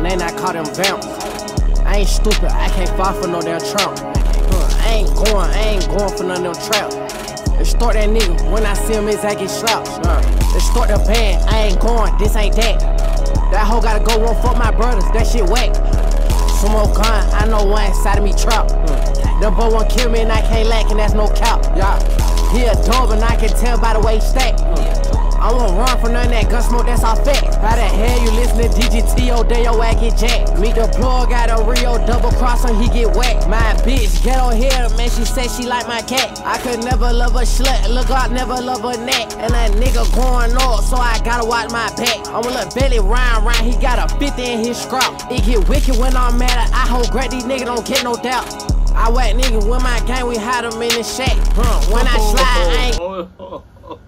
and I call them vamps. I ain't stupid, I can't fall for no damn trap. I ain't going for none of them traps. They start that nigga, when I see him, it's I get slapped. They start the band, I ain't going, this ain't that. That hoe gotta go one for my brothers, that shit whack. Some more gun, I know one inside of me trap. Them boy won't kill me and I can't lack, and that's no cap. Yeah. He a dog and I can tell by the way he stack. I won't run from none of that gun smoke, that's all fact. How the hell you listen to DGT, then your ass get jacked? Meet the plug, got a Rio double cross and he get whacked. My bitch, get on here, man, she said she like my cat. I could never love a slut, look out, never love a neck. And that nigga going off, so I gotta watch my back. I'm a little belly round, he got a 50 in his scrap. It get wicked when I'm mad, I hold great, these niggas don't get no doubt. I whack niggas with my gang, we hide them in the shack. When I slide, I ain't.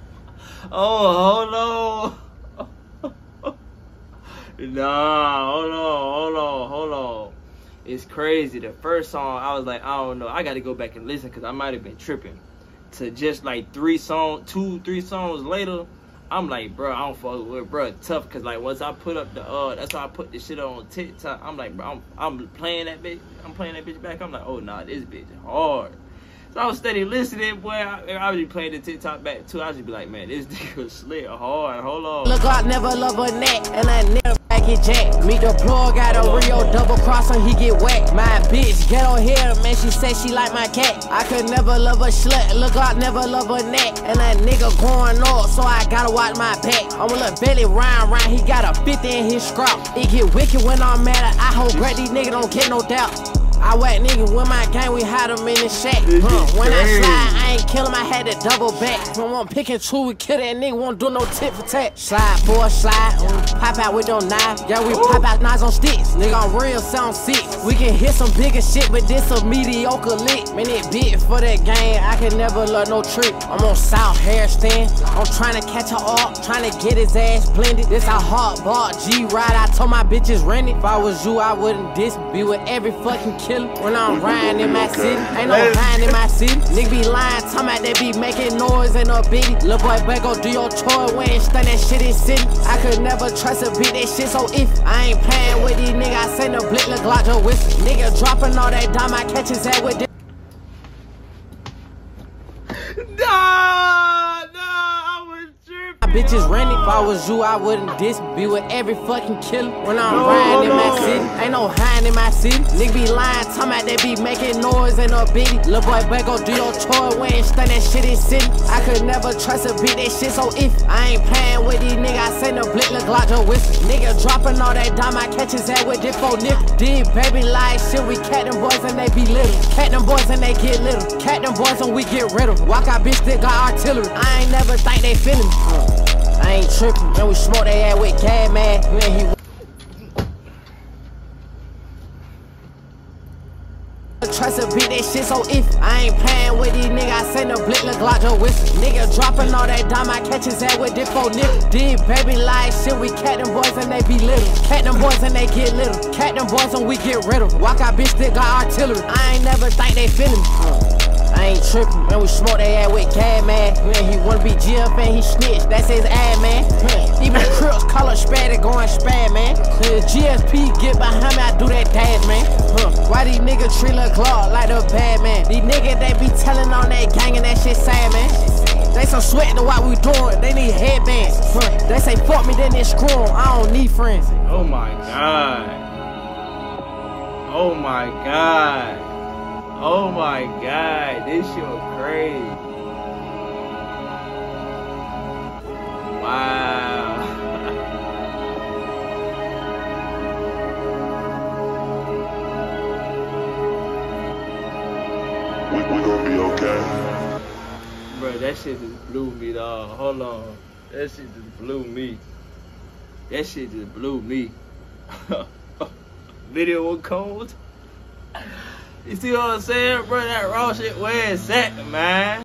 Oh, hold on. Nah, hold on. It's crazy. The first song, I was like, I don't know. I got to go back and listen because I might have been tripping. To just like 3 songs later, I'm like, bro, I don't fuck with it, bro. Tough because like once I put up the, that's why I put this shit on TikTok. I'm like, bro, I'm playing that bitch. I'm playing that bitch back. I'm like, oh, nah, this bitch hard. So I was steady listening, boy. I was just playing the TikTok back too. I was just be like, man, this nigga slit hard. Hold on. Look out, never love a neck, and I never back get jacked. Meet the plug, got a Rio double cross and he get whacked. My bitch, get on here, man, she said she like my cat. I could never love a slut, look out, never love a neck. And that nigga going off, so I gotta watch my back. I'm a little belly round, he got a 50 in his scrap. It get wicked when I'm mad, I hold great, these niggas don't get no doubt. I whack niggas with my gang, we hide them in the shack. When I slide, I ain't kill him, I had to double back. When I'm picking two, we kill that nigga, won't do no tit for tat. Slide, boy, slide. Pop out with them knives. Yeah, we pop out knives on sticks. Nigga, I'm real, sound sick. We can hit some bigger shit, but this a mediocre lick. Man, it big for that game, I can never love no trick. I'm on South Harrison, I'm trying to catch her up, trying to get his ass blended. This a hard bar, G-Ride, I told my bitches rent it. If I was you, I wouldn't be with every fucking killer. When I'm riding in my city, ain't no lying in my city. Nigga be lying, talking about they be making noise in a bitty. Lil' boy, better go do your chore, we ain't stun that shit in city. I could never trust a beat, that shit so if I ain't playing with these niggas, I send a blick, look like a whistle. Nigga dropping all that dime, I catch his head with this. Bitches renting. If I was you, I wouldn't be with every fucking killer. When I'm riding in my city, ain't no hiding in my city. Nigga be lying, talking about they be making noise in a bitty. Lil' boy, better go do your chore, we ain't stun that shit in city. I could never trust a beat, that shit so if I ain't playing with these niggas, I send a blick, look like a whistle. Nigga dropping all that dime, I catch his head with this 4 niggas. These baby like shit, we cat them boys and they be little. Cat them boys and they get little. Cat them boys and we get rid of them. Walk out bitch, they got artillery. I ain't never think they feelin' me. I ain't trippin', man, we smoke that ass with gas, man. Trust a beat, that shit so if I ain't playing with these niggas, I send a blick, look like a whistle. Nigga dropping all that dime, I catch his head with this 4 niggas. These baby like shit, we cat them boys and they be little. Cat them boys and they get little. Cat them boys and we get rid of them. Walk out bitch, they got artillery. I ain't never think they feelin' me. I ain't trippin', man, we smoke that ass with gas, man. He wanna be GF and he snitch, that's his ass, man. Even the Crips call up Spaz, they going Spaz, man. The GSP get behind me, I do that dance, man. Why these niggas treat Lil' Glokk like a bad man? These niggas, they be telling on that gang and that shit sad, man. They so sweat to what we doing, they need headbands. They say fuck me, then they screw 'em, I don't need friends. Oh my God. Oh my God. Oh my God, this shit was crazy. Wow. We gonna be okay. Bro, that shit just blew me, dog. Hold on. That shit just blew me. That shit just blew me. Video was cold. You see what I'm saying, bro? That raw shit, where it's at, man?